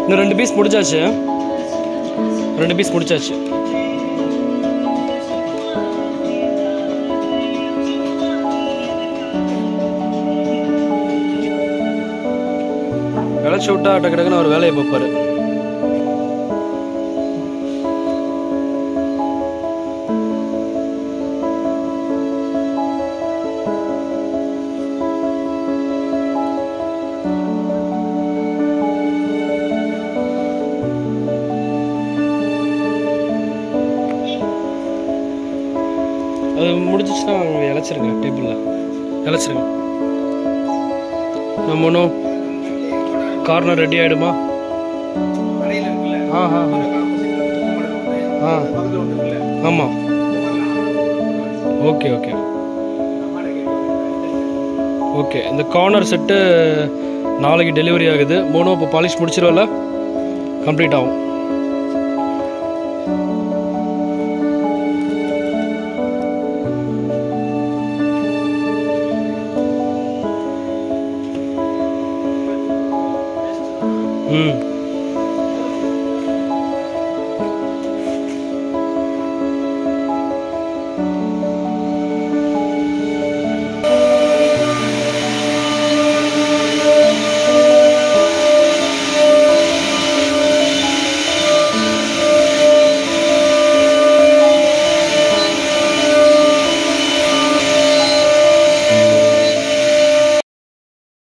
இன்னும் 2 பீஸ் முடிச்சாச்சு. 2 பீஸ் முடிச்சாச்சு. விளைச்சி விட்டா டக்கு டக்குன்னு அவர் வேலையை பார்ப்பாரு. அது முடிஞ்சிச்சுன்னா அவங்க இழைச்சிருங்க, டேபிளில் இழைச்சிருங்க. நம்ம ஒன்றும் கார்னர் ரெடி ஆகிடுமா? ஆமாம். Okay okay okay. இந்த கார்னர் செட்டு நாளைக்கு டெலிவரி ஆகுது. 3 இப்போ பாலிஷ் முடிச்சிருவல, கம்ப்ளீட் ஆகும். ம்